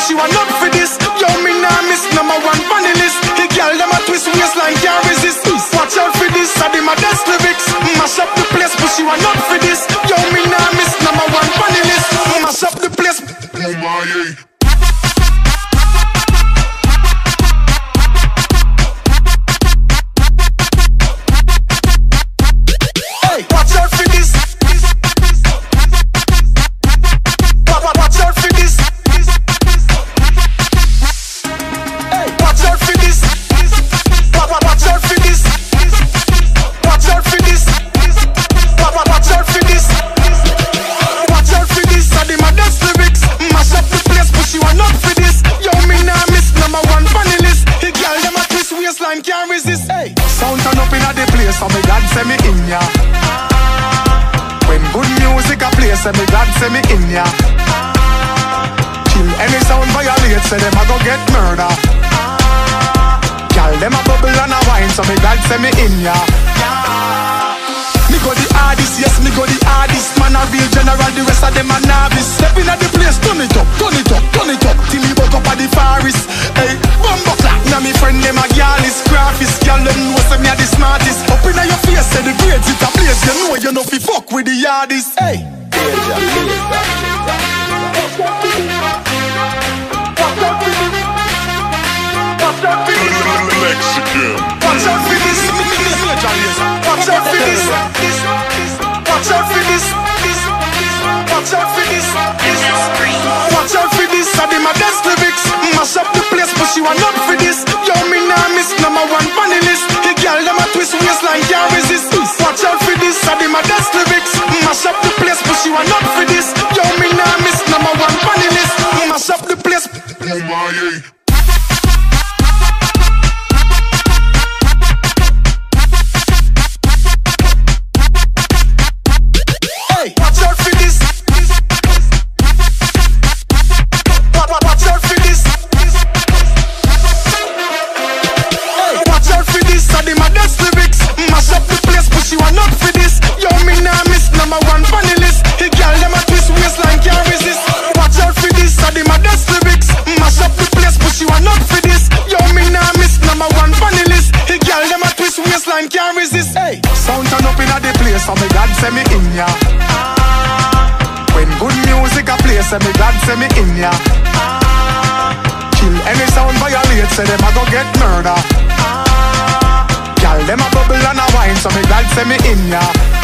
she want not for this. Yo, me nah miss #1 funny list. The girl them a twist waistline can't resist. Watch out for this, I do my dance lyrics. Mash up the place, but she want not for this. Yo, me nah miss #1 funny list. Mash up the place. Oh my, yeah. Can't resist. Hey. Sound turn up inna the place, so me glad say me in ya. When good music a play, say me glad say me in ya. Kill any sound violate, say them a go get murder. Girl them a bubble and a wine, so me glad say me in ya. Me go the hardest, yes me go the hardest. Man a real general, the rest of them a novice. Step inna the place, turn it up, turn it up, turn it up, till he woke up at the forest. Hey, bumbo clap, now me friend them a gyalis, graphist. Girl them know say me a the smartest. Up inna your face, say the grades it a place. You know fi fuck with the yardies. Hey, Mexican. watch out for this. Watch out for this. Watch out for this. Watch out for this. Watch out for this. I did my dance lyrics. Mash up the place, but she want not for this. Yo, me nah miss #1 funny list. The girl them a twist waistline can't resist. Watch out for this. I did my dance lyrics. Mash up the place, but she want not for this. Yo, me nah miss #1 funny list. Mash up the place. Oh my, yeah. Watch out for this. Watch out for this. Watch out for this. I did my dance lyrics. Mash up the place, but she want not for this. Yo, me nah miss #1 funny list. The girl them a twist waistline can't resist. Watch out for this. I did my dance lyrics. Mash up the place, but she want not for this. Yo, me nah miss #1 funny list. The girl them a twist waistline can't resist. Hey, sound turn up inna the place, so me glad say me in ya. When good music a play, say me glad say me in ya. Kill any sound violate, say them a go get murder. Girl them a bubble and a wine, so me glad say me in ya.